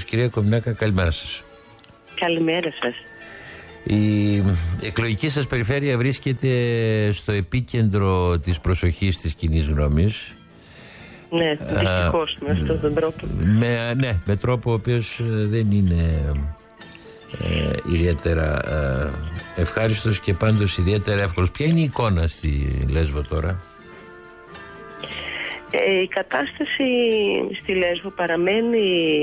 Κυρία Κομινάκα, καλημέρα σας. Καλημέρα σας. Η εκλογική σας περιφέρεια βρίσκεται στο επίκεντρο της προσοχής της κοινής γνώμης. Ναι, δυστυχώς με αυτόν τον τρόπο. Με τρόπο ο οποίος δεν είναι ιδιαίτερα ευχάριστος και πάντως ιδιαίτερα εύκολος. Ποια είναι η εικόνα στη Λέσβο τώρα? Η κατάσταση στη Λέσβο παραμένει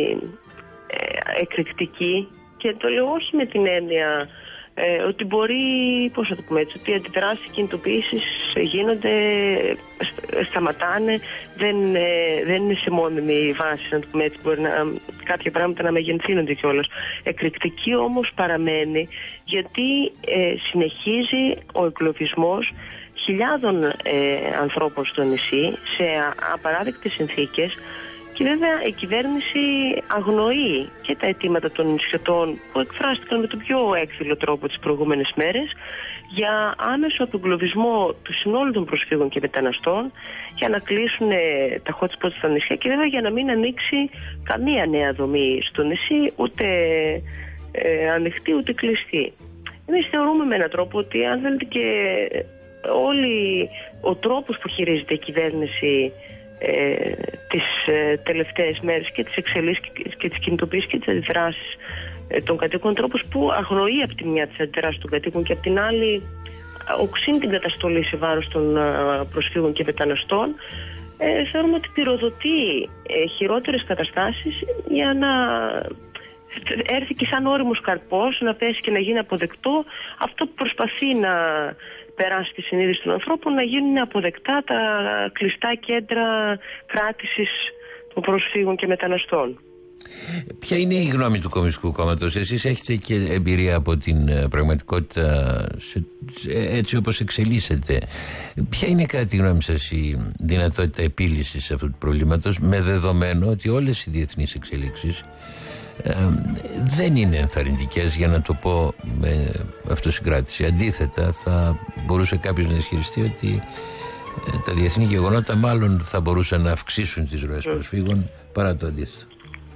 εκρηκτική και το λέω όχι με την έννοια ότι μπορεί, πώς θα το πούμε έτσι, ότι οι αντιδράσεις, κινητοποιήσεις γίνονται, σταματάνε, δεν είναι σε μόνιμη βάση, να το πούμε έτσι, μπορεί κάποια πράγματα να μεγενθύνονται κιόλας. Εκρηκτική όμως παραμένει, γιατί συνεχίζει ο εγκλωβισμός χιλιάδων ανθρώπων στο νησί σε απαράδεκτες συνθήκες. Και βέβαια η κυβέρνηση αγνοεί και τα αιτήματα των νησιωτών που εκφράστηκαν με τον πιο έκφυλο τρόπο τις προηγούμενες μέρες για άμεσο απεγκλωβισμό του συνόλου των προσφύγων και μεταναστών, για να κλείσουν τα hot spots στα νησιά και βέβαια για να μην ανοίξει καμία νέα δομή στο νησί, ούτε ανοιχτή ούτε κλειστή. Εμείς θεωρούμε με έναν τρόπο ότι αν θέλετε και όλοι ο τρόπος που χειρίζεται η κυβέρνηση τις τελευταίες μέρες και τις εξελίξεις και τις κινητοποιήσεις και τις αντιδράσεις των κατοίκων, τρόπος που αγνοεί από τη μια τις αντιδράσεις των κατοίκων και από την άλλη οξύνει την καταστολή σε βάρος των προσφύγων και μεταναστών, θεωρούμε ότι πυροδοτεί χειρότερες καταστάσεις για να έρθει και σαν όριμος καρπός να πέσει και να γίνει αποδεκτό αυτό που προσπαθεί να περάσει τη συνείδηση των ανθρώπων, να γίνουν αποδεκτά τα κλειστά κέντρα κράτησης των προσφύγων και μεταναστών. Ποια είναι η γνώμη του Κομμουνιστικού Κόμματος? Εσείς έχετε και εμπειρία από την πραγματικότητα έτσι όπως εξελίσσεται. Ποια είναι κατά τη γνώμη σας η δυνατότητα επίλυσης αυτού του προβλήματος, με δεδομένο ότι όλες οι διεθνείς εξελίξεις δεν είναι ενθαρρυντικές, για να το πω με αυτοσυγκράτηση? Αντίθετα, θα μπορούσε κάποιος να ισχυριστεί ότι τα διεθνή γεγονότα μάλλον θα μπορούσαν να αυξήσουν τις ροές προσφύγων παρά το αντίθετο.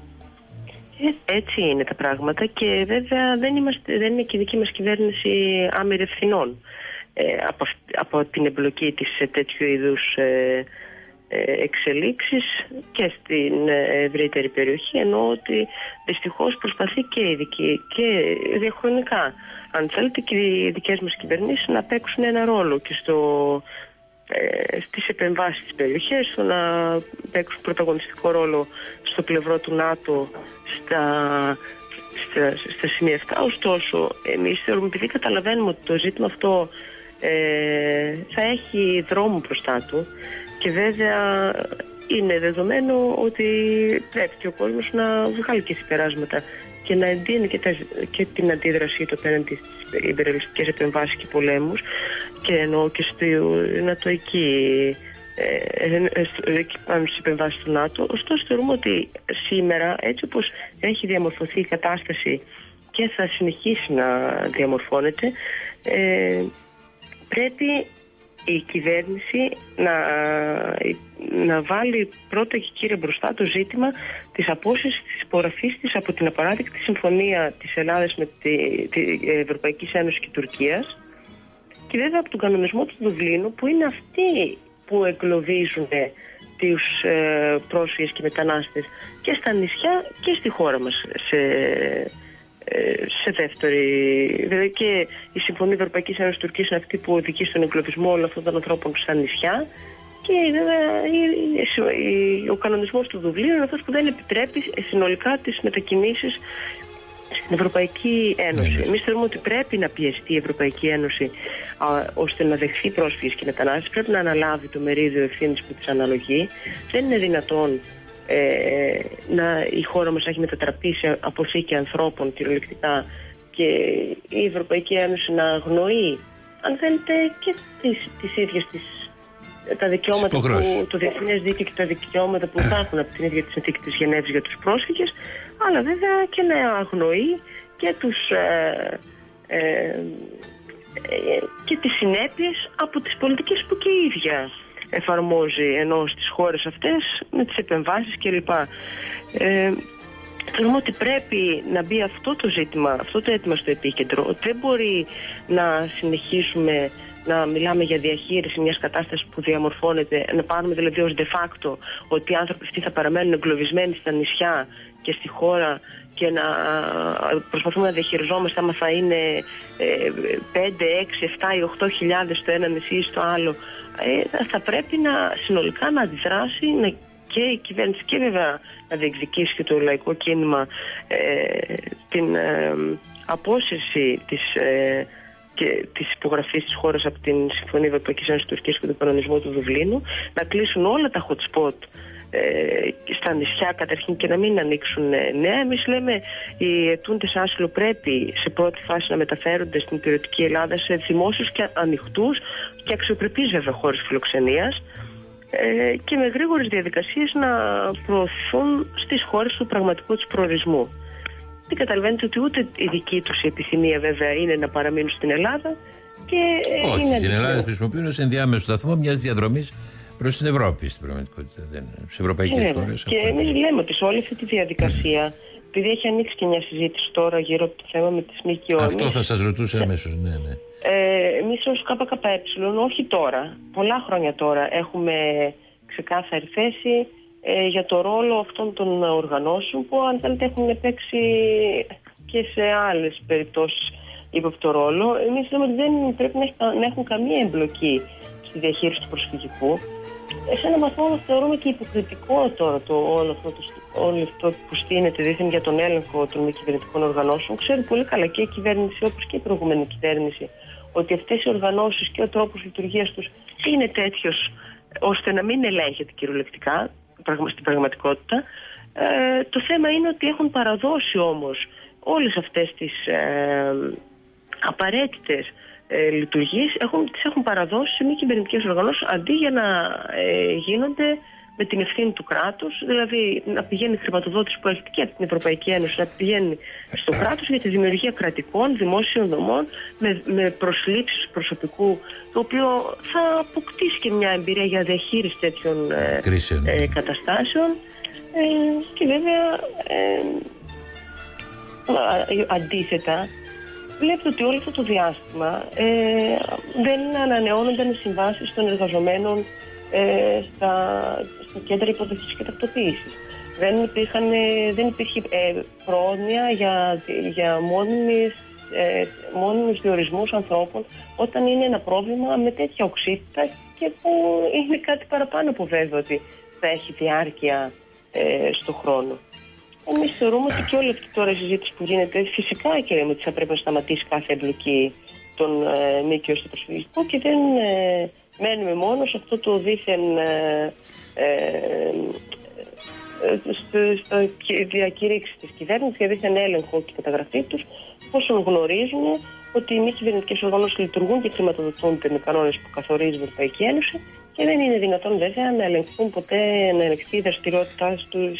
Έτσι είναι τα πράγματα και βέβαια δεν είναι και η δική μας κυβέρνηση άμερη ευθυνών από την εμπλοκή της σε τέτοιου είδους εξελίξεις και στην ευρύτερη περιοχή, ενώ ότι δυστυχώς προσπαθεί και διαχρονικά, αν θέλετε, και οι δικές μας κυβερνήσεις να παίξουν ένα ρόλο και στις επεμβάσεις της περιοχής, στο να παίξουν πρωταγωνιστικό ρόλο στο πλευρό του ΝΑΤΟ στα σημεία αυτά. Ωστόσο, εμείς θεωρούμε, επειδή καταλαβαίνουμε ότι το ζήτημα αυτό θα έχει δρόμο μπροστά του και βέβαια είναι δεδομένο ότι πρέπει και ο κόσμος να βγάλει και συμπεράσματα και να εντείνει και την αντίδρασή του απέναντι στις υπερελιστικές επεμβάσεις και πολέμους, και εννοώ και στην ατοική πάνω στις επεμβάσεις του ΝΑΤΟ. Ωστόσο θεωρούμε ότι σήμερα, έτσι όπως έχει διαμορφωθεί η κατάσταση και θα συνεχίσει να διαμορφώνεται, πρέπει η κυβέρνηση να βάλει πρώτα και κύριε μπροστά το ζήτημα της απόσυρσης της υπογραφής της από την απαράδεκτη συμφωνία της Ελλάδας με την Ευρωπαϊκή Ένωση και Τουρκίας, και βέβαια από τον κανονισμό του Δουβλίνου, που είναι αυτοί που εγκλωβίζουν τους πρόσφυγες και μετανάστες και στα νησιά και στη χώρα μας σε δεύτερη. Δηλαδή και η Συμφωνία Ευρωπαϊκής Ένωσης Τουρκίας είναι αυτή που οδηγεί στον εγκλωβισμό όλων αυτών των ανθρώπων στα νησιά, και βέβαια ο κανονισμός του Δουβλίνου είναι αυτός που δεν επιτρέπει συνολικά τις μετακινήσεις στην Ευρωπαϊκή Ένωση. Εμείς θεωρούμε ότι πρέπει να πιεστεί η Ευρωπαϊκή Ένωση ώστε να δεχθεί πρόσφυγες και μετανάστες, πρέπει να αναλάβει το μερίδιο ευθύνης που της αναλογεί. Δεν είναι δυνατόν η χώρα μας έχει μετατραπεί σε αποθήκη ανθρώπων κυριολεκτικά και η Ευρωπαϊκή Ένωση να αγνοεί, αν θέλετε, και τις ίδιες τα δικαιώματα το διεθνές δίκαιο και τα δικαιώματα που υπάρχουν από την ίδια τη συνθήκη της Γενέβης για τους πρόσφυγες, αλλά βέβαια και να αγνοεί και και τις συνέπειες από τις πολιτικές που και η ίδια εφαρμόζει, ενώ στις χώρες αυτές με τις επεμβάσεις κλπ. Θεωρούμε ότι πρέπει να μπει αυτό το ζήτημα, αυτό το αίτημα στο επίκεντρο, ότι δεν μπορεί να συνεχίσουμε να μιλάμε για διαχείριση μιας κατάστασης που διαμορφώνεται, να πάρουμε δηλαδή ως de facto ότι οι άνθρωποι αυτοί θα παραμένουν εγκλωβισμένοι στα νησιά και στη χώρα και να προσπαθούμε να διαχειριζόμαστε άμα θα είναι 5, 6, 7 ή 8 χιλιάδες στο ένα νησί ή στο άλλο. Θα πρέπει συνολικά να αντιδράσει, και η κυβέρνηση και βέβαια να διεκδικήσει και το λαϊκό κίνημα την απόσυρση της υπογραφής της χώρας από την Συμφωνία Ευρωπαϊκής Ένωσης Τουρκίας και τον κανονισμό του Δουβλίνου, να κλείσουν όλα τα hot spot στα νησιά καταρχήν και να μην ανοίξουν νέα. Εμείς λέμε οι αιτούντες άσυλο πρέπει σε πρώτη φάση να μεταφέρονται στην υπηρετική Ελλάδα σε δημόσιους και ανοιχτούς και αξιοπρεπείς βέβαια χώρες φιλοξενίας, και με γρήγορες διαδικασίες να προωθούν στις χώρες του πραγματικού τους προορισμού. Δεν καταλαβαίνετε ότι ούτε η δική τους επιθυμία βέβαια είναι να παραμείνουν στην Ελλάδα. Όχι, είναι στην Ελλάδα χρησιμοποιούν ως ενδιάμεσο σταθμό μιας διαδρομής προς την Ευρώπη στην πραγματικότητα. Στις ευρωπαϊκές χώρες. Και εμείς λέμε ότι σε όλη αυτή τη διαδικασία, επειδή έχει ανοίξει και μια συζήτηση τώρα γύρω από το θέμα με τις ΜΚΟ. Αυτό θα σας ρωτούσα αμέσως, ναι. Εμείς ως ΚΚΕ, όχι τώρα, πολλά χρόνια τώρα, έχουμε ξεκάθαρη θέση για το ρόλο αυτών των οργανώσεων που αν θέλετε έχουν παίξει και σε άλλες περιπτώσεις ύποπτο ρόλο. Εμείς λέμε ότι δεν πρέπει να έχουν καμία εμπλοκή στη διαχείριση του προσφυγικού. Σε έναν βαθμό θεωρούμε και υποκριτικό τώρα όλο αυτό που στείνεται δίθεν για τον έλεγχο των μη κυβερνητικών οργανώσεων. Ξέρει πολύ καλά και η κυβέρνηση όπως και η προηγούμενη κυβέρνηση ότι αυτές οι οργανώσεις και ο τρόπος λειτουργίας τους είναι τέτοιος ώστε να μην ελέγχεται κυριολεκτικά στην πραγματικότητα. Το θέμα είναι ότι έχουν παραδώσει όμως όλες αυτές τις απαραίτητες λειτουργίες, τις έχουν παραδώσει σε μη κυβερνητικές οργανώσεις αντί για να γίνονται με την ευθύνη του κράτους, δηλαδή να πηγαίνει η χρηματοδότηση που έρχεται και από την Ευρωπαϊκή Ένωση να πηγαίνει στο κράτος για τη δημιουργία κρατικών δημόσιων δομών με προσλήψεις προσωπικού, το οποίο θα αποκτήσει και μια εμπειρία για διαχείριση τέτοιων καταστάσεων. Και βέβαια αντίθετα βλέπετε ότι όλο αυτό το διάστημα δεν ανανεώνονταν οι συμβάσεις των εργαζομένων στα κέντρα υποδοχής και τακτοποίησης. Δεν υπήρχε πρόνοια για μόνιμους διορισμούς ανθρώπων όταν είναι ένα πρόβλημα με τέτοια οξύτητα και που είναι κάτι παραπάνω από βέβαιο ότι θα έχει διάρκεια στο χρόνο. Εμείς θεωρούμε ότι και όλη αυτή τώρα η συζήτηση που γίνεται φυσικά και λέμε ότι θα πρέπει να σταματήσει κάθε εμπλοκή των ΜΚΟ στο προσφυγικό και δεν μένουμε μόνο σε αυτό το δίθεν διακήρυξη της κυβέρνησης για δίθεν έλεγχο και καταγραφή τους, όσων γνωρίζουν ότι οι μη κυβερνητικές οργανώσεις λειτουργούν και χρηματοδοτούνται με κανόνες που καθορίζει η Ευρωπαϊκή Ένωση και δεν είναι δυνατόν βέβαια να ελεγχθούν ποτέ, να ελεγχθεί η δραστηριότητά τους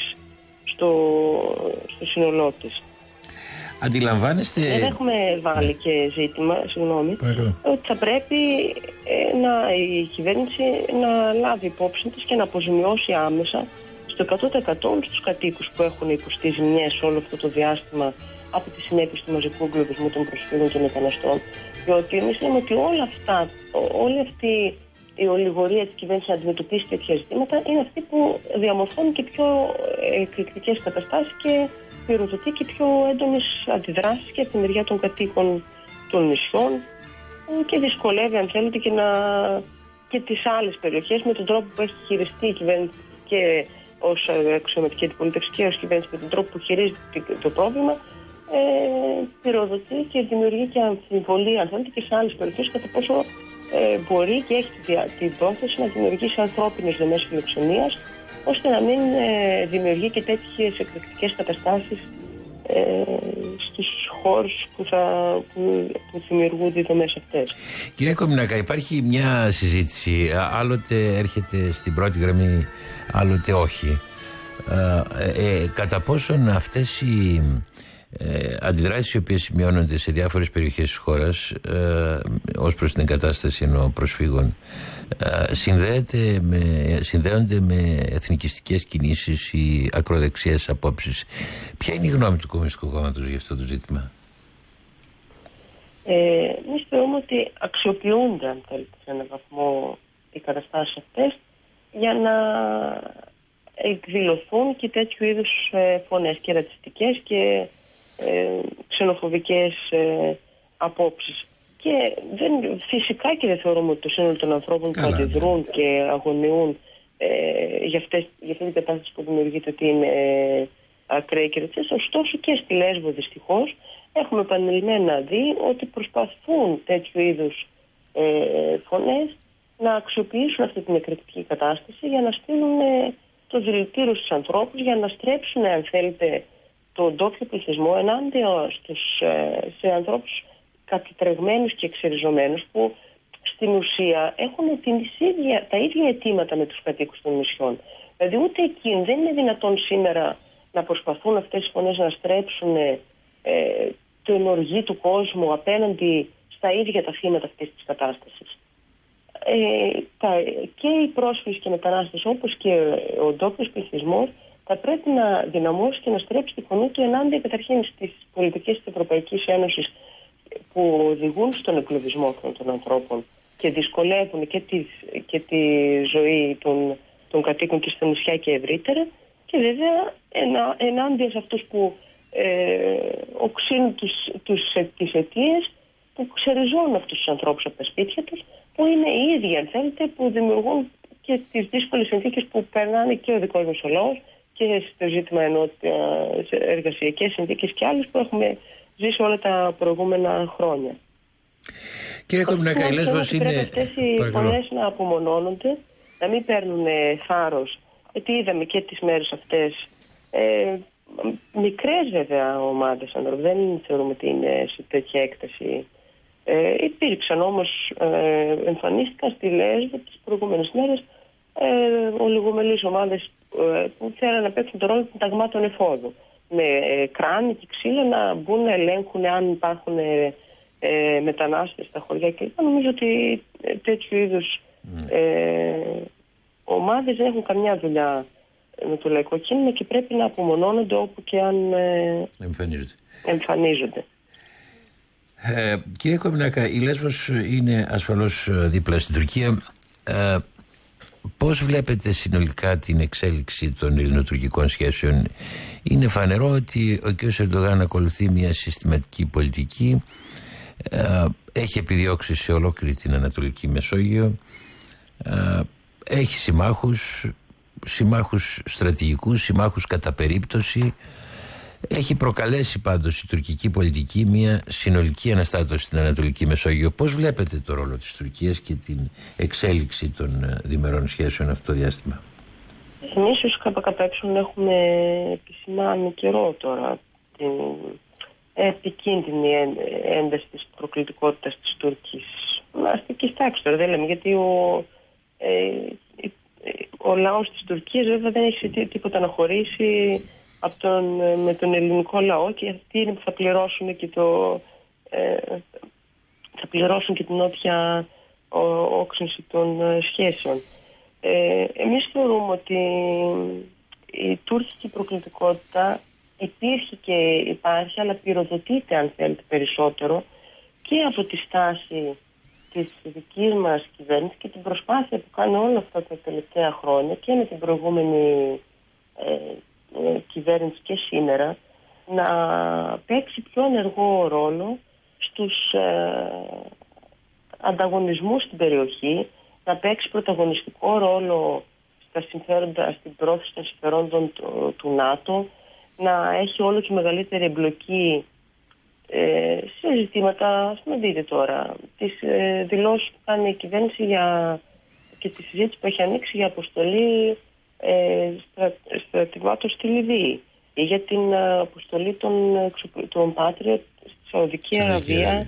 στο σύνολό της. Αντιλαμβάνεστε. Δεν έχουμε βάλει και ζήτημα, ότι θα πρέπει η κυβέρνηση να λάβει υπόψη της και να αποζημιώσει άμεσα στο 100% στους κατοίκους που έχουν υποστεί ζημιές όλο αυτό το διάστημα από τις συνέπειες του μαζικού εγκλωβισμού των προσφύγων και μεταναστών. Διότι εμείς λέμε ότι όλη αυτή η ολιγορία της κυβέρνησης να αντιμετωπίσει τέτοια ζητήματα είναι αυτή που διαμορφώνει και πιο εκρηκτικές καταστάσεις και πυροδοτεί και πιο έντονες αντιδράσεις και από τη μεριά των κατοίκων των νησιών και δυσκολεύει αν θέλετε και τις άλλες περιοχές με τον τρόπο που έχει χειριστεί η κυβέρνηση και ως αξιωματική αντιπολίτευση και ως κυβέρνηση με τον τρόπο που χειρίζεται το πρόβλημα, πυροδοτεί και δημιουργεί και αμφιβολία αν θέλετε και σε άλλες περιοχές κατά πόσο μπορεί και έχει την πρόθεση να δημιουργήσει ανθρώπινες δομές φιλοξενίας ώστε να μην δημιουργεί και τέτοιες εκρηκτικές καταστάσεις στους χώρους που δημιουργούνται οι δομές αυτές. Κυρία Κομινάκα, υπάρχει μια συζήτηση, άλλοτε έρχεται στην πρώτη γραμμή, άλλοτε όχι. Κατά πόσον αυτές οι Αντιδράσεις οι οποίες σημειώνονται σε διάφορες περιοχές της χώρας ως προς την εγκατάσταση προσφύγων συνδέονται με εθνικιστικές κινήσεις ή ακροδεξιές απόψεις. Ποια είναι η γνώμη του Κομμουνιστικού Κόμματος για αυτό το ζήτημα? Εμείς θεωρούμε ότι αξιοποιούνται, αν θέλετε, σε έναν βαθμό οι καταστάσεις αυτές για να εκδηλωθούν και τέτοιου είδους φωνές και ρατσιστικές και ξενοφοβικές απόψεις. Και φυσικά και δεν θεωρούμε ότι το σύνολο των ανθρώπων που αντιδρούν και αγωνιούν για αυτή την κατάσταση που δημιουργείται ότι είναι ακραία και ρατσιστική. Ωστόσο και στη Λέσβο δυστυχώς έχουμε επανειλημμένα δει ότι προσπαθούν τέτοιου είδους φωνές να αξιοποιήσουν αυτή την εκρηκτική κατάσταση για να στείλουν το δηλητήριο στους ανθρώπους, για να στρέψουν, αν θέλετε, τον ντόπιο πληθυσμό ενάντια σε ανθρώπους κατητρεγμένους και εξεριζωμένους που στην ουσία έχουν τα ίδια αιτήματα με τους κατοίκους των νησιών. Δηλαδή ούτε εκείνοι δεν είναι δυνατόν σήμερα να προσπαθούν αυτές οι φωνές να στρέψουν την οργή του κόσμου απέναντι στα ίδια τα θύματα αυτής της κατάστασης. Και οι πρόσφυγες και οι μετανάστες όπως και ο ντόπιος πληθυσμός θα πρέπει να δυναμώσει και να στρέψει τη φωνή του ενάντια καταρχήν στις πολιτικές της Ευρωπαϊκής Ένωσης που οδηγούν στον εγκλωβισμό αυτών των ανθρώπων και δυσκολεύουν και τη ζωή των κατοίκων και στα νησιά και ευρύτερα, και βέβαια ενάντια σε αυτούς που οξύνουν τις αιτίες που ξεριζώνουν αυτούς τους ανθρώπους από τα σπίτια τους, που είναι οι ίδιοι, αν θέλετε, που δημιουργούν και τις δύσκολες συνθήκες που περνάνε και ο δικός μας ο λαός και στο ζήτημα σε εργασιακές συνθήκες και άλλες που έχουμε ζήσει όλα τα προηγούμενα χρόνια. Κύριε Κομμουνάκα, η Λέσβος είναι... Πρέπει αυτές οι φωνές να απομονώνονται, να μην παίρνουν θάρρος, γιατί είδαμε και τις μέρες αυτές μικρές βέβαια ομάδες ανθρώπων, δεν θεωρούμε ότι είναι σε τέτοια έκταση. Υπήρξαν όμως, εμφανίστηκαν στη Λέσβο τις προηγούμενες μέρες ολιγομελείς ομάδες που θέλουν να παίξουν το ρόλο των ταγμάτων εφόδου. Με κράνη και ξύλα να μπουν να ελέγχουν αν υπάρχουν μετανάστες στα χωριά κλπ. Νομίζω ότι τέτοιου είδους ομάδες δεν έχουν καμιά δουλειά με το λαϊκό κίνημα και πρέπει να απομονώνονται όπου και αν εμφανίζονται. Κύριε Κομμουνάκα, η Λέσβος είναι ασφαλώς δίπλα στην Τουρκία. Πώς βλέπετε συνολικά την εξέλιξη των ελληνοτουρκικών σχέσεων? Είναι φανερό ότι ο κ. Ερντογάν ακολουθεί μια συστηματική πολιτική, έχει επιδιώξει σε ολόκληρη την Ανατολική Μεσόγειο, έχει συμμάχους στρατηγικούς, συμμάχους κατά περίπτωση. Έχει προκαλέσει πάντως η τουρκική πολιτική μια συνολική αναστάτωση στην Ανατολική Μεσόγειο. Πώς βλέπετε το ρόλο της Τουρκίας και την εξέλιξη των διμερών σχέσεων αυτό το διάστημα? Εμείς ως ΚΚΕ έχουμε επισημάνει καιρό τώρα την επικίνδυνη ένταση της προκλητικότητας της Τουρκίας. Αστικής τάξης τώρα δεν λέμε, γιατί ο λαός της Τουρκίας βέβαια δεν έχει τίποτα να χωρίσει με τον ελληνικό λαό, και αυτοί είναι που θα πληρώσουν και την όποια όξυνση των σχέσεων. Εμείς θεωρούμε ότι η τουρκική προκλητικότητα υπήρχε και υπάρχει, αλλά πυροδοτείται, αν θέλετε, περισσότερο και από τη στάση της δικής μας κυβέρνησης και την προσπάθεια που κάνει όλα αυτά τα τελευταία χρόνια και με την προηγούμενη κυβέρνηση και σήμερα, να παίξει πιο ενεργό ρόλο στους ανταγωνισμούς στην περιοχή, να παίξει πρωταγωνιστικό ρόλο στην πρόθεση των συμφερόντων του ΝΑΤΟ, να έχει όλο και μεγαλύτερη εμπλοκή σε ζητήματα, ας πούμε δείτε τώρα, τις δηλώσεις που κάνει η κυβέρνηση και τη συζήτηση που έχει ανοίξει για αποστολή στρατιωτών στη Λιβύη ή για την αποστολή των Patriot στη Σαουδική Αραβία,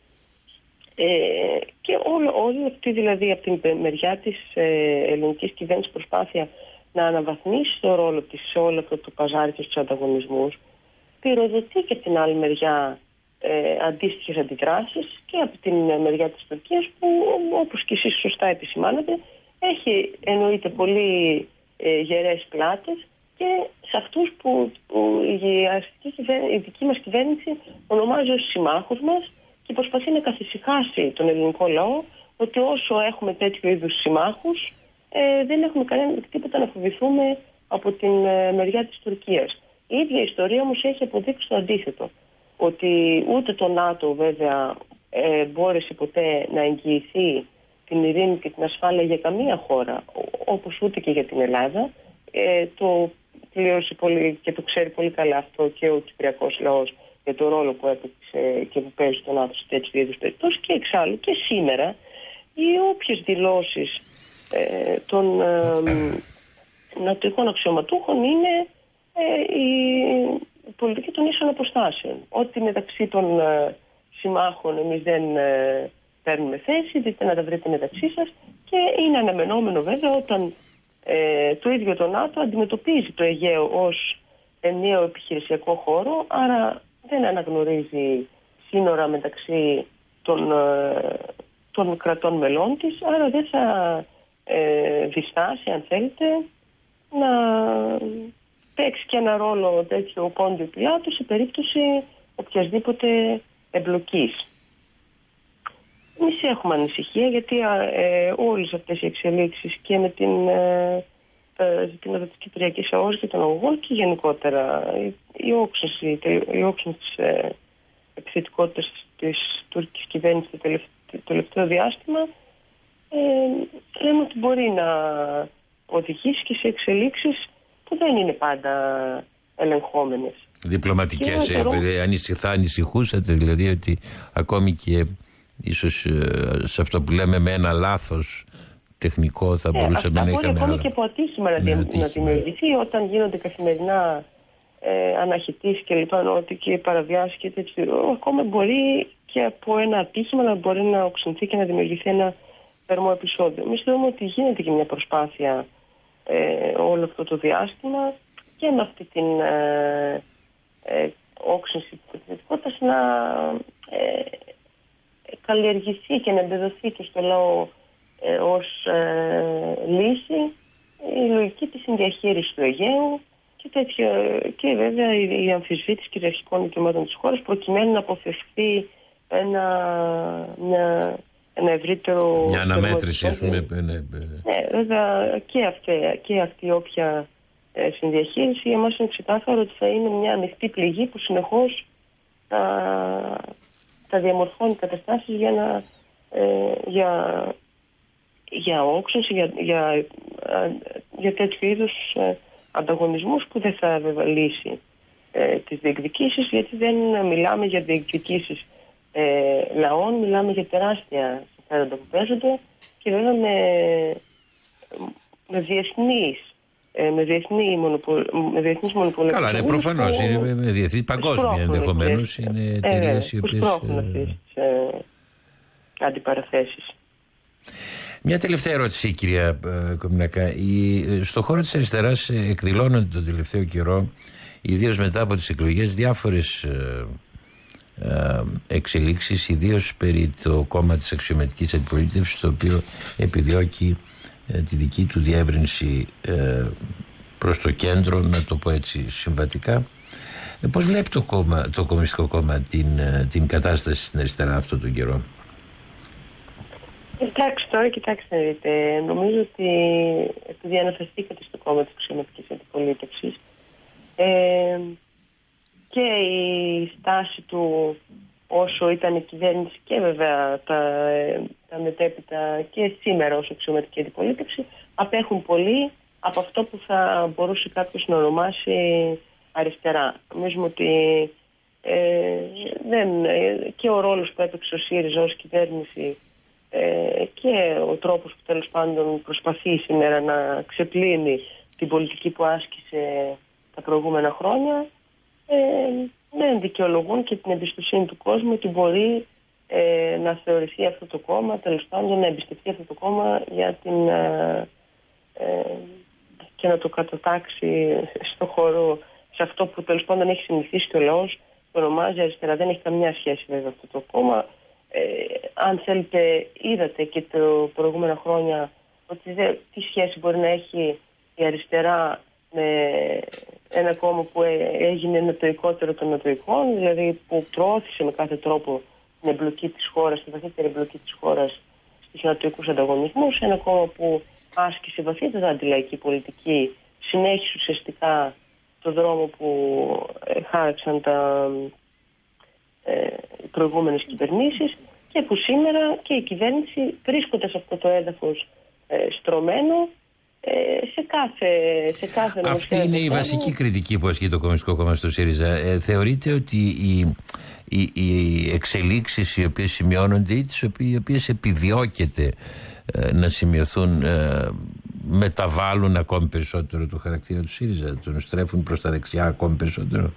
και όλη αυτή δηλαδή από την μεριά της ελληνικής κυβέρνησης προσπάθεια να αναβαθμίσει το ρόλο της σε όλο αυτό το παζάρι και στους ανταγωνισμούς. πυροδοτεί και την άλλη μεριά αντίστοιχες αντιδράσεις και από την μεριά της Τουρκίας, που όπως και εσείς σωστά επισημάνατε έχει εννοείται πολύ γερές πλάτες, και σε αυτούς που η δική μας κυβέρνηση ονομάζει ως συμμάχους μας και προσπαθεί να καθησυχάσει τον ελληνικό λαό ότι όσο έχουμε τέτοιου είδους συμμάχους δεν έχουμε τίποτα να φοβηθούμε από την μεριά της Τουρκίας. Η ίδια ιστορία όμως έχει αποδείξει το αντίθετο, ότι ούτε το ΝΑΤΟ βέβαια μπόρεσε ποτέ να εγγυηθεί την ειρήνη και την ασφάλεια για καμία χώρα, όπως ούτε και για την Ελλάδα. Το πλήρωσε πολύ και το ξέρει πολύ καλά αυτό και ο κυπριακός λαός για το ρόλο που έπαιξε και που παίζει το ΝΑΤΟ σε τέτοιου είδους περιπτώσεις. Και εξάλλου και σήμερα οι όποιες δηλώσεις των νατοικών αξιωματούχων είναι η πολιτική των ίσων αποστάσεων. Ότι μεταξύ των συμμάχων εμείς δεν παίρνουμε θέση, δείτε να τα βρείτε μεταξύ σας, και είναι αναμενόμενο βέβαια όταν το ίδιο το ΝΑΤΟ αντιμετωπίζει το Αιγαίο ως ενιαίο επιχειρησιακό χώρο, άρα δεν αναγνωρίζει σύνορα μεταξύ των κρατών μελών της, άρα δεν θα διστάσει, αν θέλετε, να παίξει και ένα ρόλο τέτοιο Πόντιο Πιλάτου σε περίπτωση οποιασδήποτε εμπλοκής. Εμείς έχουμε ανησυχία γιατί όλες αυτές οι εξελίξεις και με την ζητήματα της Κυπριακής ΑΟΣ και των αγωγών και γενικότερα η όξυνση της επιθετικότητας της τουρκικής κυβέρνησης το τελευταίο διάστημα λέμε ότι μπορεί να οδηγήσει και σε εξελίξεις που δεν είναι πάντα ελεγχόμενες. Διπλωματικές, θα ανησυχούσατε δηλαδή ότι ακόμη και ίσως σε αυτό που λέμε με ένα λάθος τεχνικό θα μπορούσαμε να είχαμε ακόμη και από ατύχημα να δημιουργηθεί όταν γίνονται καθημερινά αναχαιτήσεις και λοιπά, ότι και παραβιάσεις και τέτοιο, ακόμα μπορεί και από ένα ατύχημα να μπορεί να οξυνθεί και να δημιουργηθεί ένα θερμό επεισόδιο. Εμείς θεωρούμε ότι γίνεται και μια προσπάθεια όλο αυτό το διάστημα και με αυτή την όξυνση της επιθετικότητας να καλλιεργηθεί και να εμπεδοθεί και στο λαό ως λύση η λογική της συνδιαχείρισης του Αιγαίου και βέβαια η αμφισβήτηση κυριαρχικών δικαιωμάτων της χώρας, προκειμένου να αποφευχθεί ένα ευρύτερο... Μια αναμέτρηση, ας πούμε. Βέβαια και αυτή όποια συνδιαχείριση για εμάς είναι ξεκάθαρο ότι θα είναι μια ανοιχτή πληγή που συνεχώς θα διαμορφώνει καταστάσεις για όξυνση, για τέτοιου είδους ανταγωνισμούς που δεν θα λύσει τις διεκδικήσεις, γιατί δεν μιλάμε για διεκδικήσεις λαών, μιλάμε για τεράστια συμφέροντα που παίζονται και βέβαια με διεθνείς μονοπολίες. Καλά, ναι, προφανώς είναι με διεθνείς, παγκόσμια ενδεχομένως, είναι εταιρείες οι οποίες σπρώχνουν αυτές τις αντιπαραθέσεις. Μια τελευταία ερώτηση, κυρία Κομινακά. Στο χώρο της αριστεράς εκδηλώνονται τον τελευταίο καιρό, ιδίως μετά από τις εκλογές, διάφορες εξελίξεις, ιδίως περί το κόμμα της αξιωματικής αντιπολίτευσης, το οποίο επιδιώκει τη δική του διεύρυνση προς το κέντρο, να το πω έτσι συμβατικά. Πώς βλέπει το Κομμουνιστικό Κόμμα την κατάσταση στην αριστερά αυτόν τον καιρό? Κοιτάξτε να δείτε. Νομίζω ότι επειδή αναφερθήκατε στο κόμμα της αξιωματικής αντιπολίτευσης και η στάση του όσο ήταν η κυβέρνηση και βέβαια τα μετέπειτα και σήμερα ως αξιωματική αντιπολίτευση απέχουν πολύ από αυτό που θα μπορούσε κάποιος να ονομάσει αριστερά. Νομίζουμε ότι και ο ρόλος που έπαιξε ο ΣΥΡΙΖΑ ως κυβέρνηση και ο τρόπος που τέλος πάντων προσπαθεί σήμερα να ξεπλύνει την πολιτική που άσκησε τα προηγούμενα χρόνια δεν δικαιολογούν και την εμπιστοσύνη του κόσμου ότι μπορεί να θεωρηθεί αυτό το κόμμα, τέλος πάντων να εμπιστευτεί αυτό το κόμμα και να το κατατάξει στο χώρο σε αυτό που τέλος πάντων έχει συνηθίσει και ο λαός, το ονομάζει αριστερά. Δεν έχει καμιά σχέση βέβαια αυτό το κόμμα. Αν θέλετε, είδατε και το προηγούμενα χρόνια ότι τι σχέση μπορεί να έχει η αριστερά με ένα κόμμα που έγινε νοτοικότερο των νοτοικών, δηλαδή που προώθησε με κάθε τρόπο την εμπλοκή της χώρας, τη βαθύτερη εμπλοκή της χώρας στους νοτοικούς ανταγωνισμούς, ένα κόμμα που άσκησε βαθύτερα αντιλαϊκή πολιτική, συνέχισε ουσιαστικά το δρόμο που χάραξαν οι προηγούμενες κυβερνήσεις και που σήμερα και η κυβέρνηση, βρίσκοντας αυτό το έδαφος στρωμένο, σε κάθε αυτή είναι η βασική κριτική που ασκεί το Κομμουνιστικό Κόμμα στο ΣΥΡΙΖΑ. Θεωρείτε ότι οι εξελίξεις οι οποίες σημειώνονται ή τις οποίες επιδιώκεται να σημειωθούν μεταβάλλουν ακόμη περισσότερο το χαρακτήρα του ΣΥΡΙΖΑ, τον στρέφουν προς τα δεξιά ακόμη περισσότερο?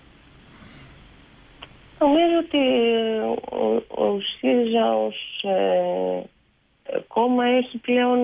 Νομίζω ότι ο ΣΥΡΙΖΑ ως κόμμα έχει πλέον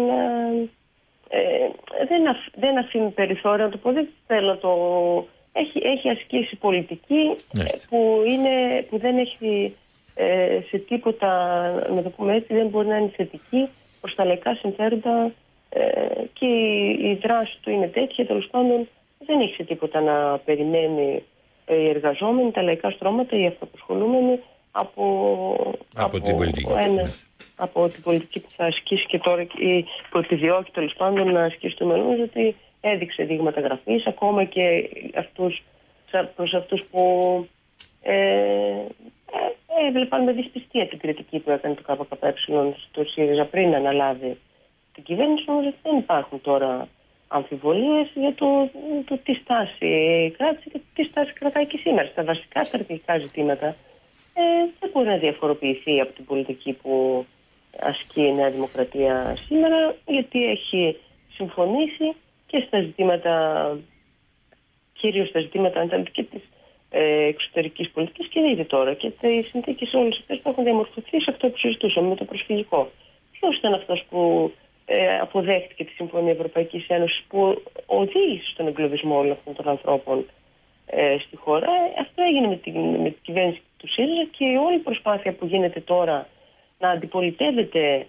δεν αφήνει περιθώρια, να το πω, δεν θέλω το... Έχει ασκήσει πολιτική που δεν έχει σε τίποτα, να το πούμε έτσι, δεν μπορεί να είναι θετική προς τα λαϊκά συμφέροντα και η δράση του είναι τέτοια, τέλος πάντων δεν έχει σε τίποτα να περιμένει οι εργαζόμενοι, τα λαϊκά στρώματα, οι αυτοαπασχολούμενοι από την πολιτική. Από την πολιτική που θα ασκήσει και τώρα ή που επιδιώκει τέλος πάντων να ασκήσει το μέλλον, γιατί έδειξε δείγματα γραφής ακόμα και προς αυτούς που έβλεπαν με δυσπιστία την κριτική που έκανε το ΚΚΕ στο ΣΥΡΙΖΑ πριν αναλάβει την κυβέρνηση. Όμως δεν υπάρχουν τώρα αμφιβολίες για το τι στάση κράτησε και τι στάση κρατάει και σήμερα. Στα βασικά στρατηγικά ζητήματα δεν μπορεί να διαφοροποιηθεί από την πολιτική που ασκεί η Νέα Δημοκρατία σήμερα, γιατί έχει συμφωνήσει και στα ζητήματα, κυρίως στα ζητήματα και της εξωτερικής πολιτικής, και ήδη τώρα και οι συνθήκες όλες αυτές που έχουν διαμορφωθεί σε αυτό που συζητούσαμε με το προσφυγικό. Ποιος ήταν αυτός που αποδέχτηκε τη Συμφωνία Ευρωπαϊκής Ένωσης που οδήγησε στον εγκλωβισμό όλων αυτών των ανθρώπων στη χώρα? Αυτό έγινε με την κυβέρνηση του ΣΥΡΙΖΑ, και όλη η προσπάθεια που γίνεται τώρα να αντιπολιτεύεται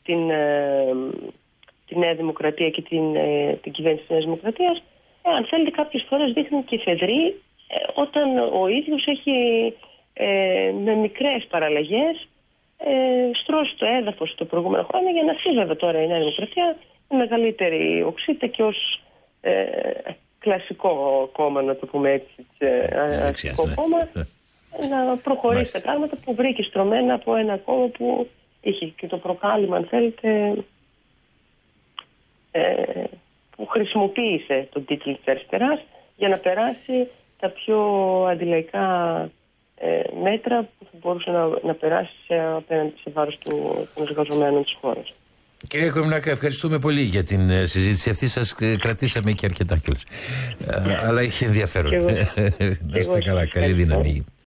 τη Νέα Δημοκρατία και την κυβέρνηση της Νέας Δημοκρατίας, αν θέλετε, κάποιες φορές δείχνει και φεδρή όταν ο ίδιος έχει με μικρές παραλλαγές στρώσει το έδαφος το προηγούμενο χρόνο για να σύμβευε τώρα η Νέα Δημοκρατία με μεγαλύτερη οξύτητα και ως κλασικό κόμμα, να το πούμε έτσι, αρχικό κόμμα, να προχωρήσει τα πράγματα που βρήκε στρωμένα από ένα κόμμα που είχε και το προκάλημα, αν θέλετε, που χρησιμοποίησε τον τίτλο της αριστεράς για να περάσει τα πιο αντιλαϊκά μέτρα που θα μπορούσε να περάσει απέναντι σε βάρος των εργαζομένων της χώρας. Κυρία Κορμινάκα, ευχαριστούμε πολύ για την συζήτηση αυτή. Σας κρατήσαμε και αρκετά κιόλας. Αλλά είχε ενδιαφέρον. Να είστε καλά. Καλή δύναμη.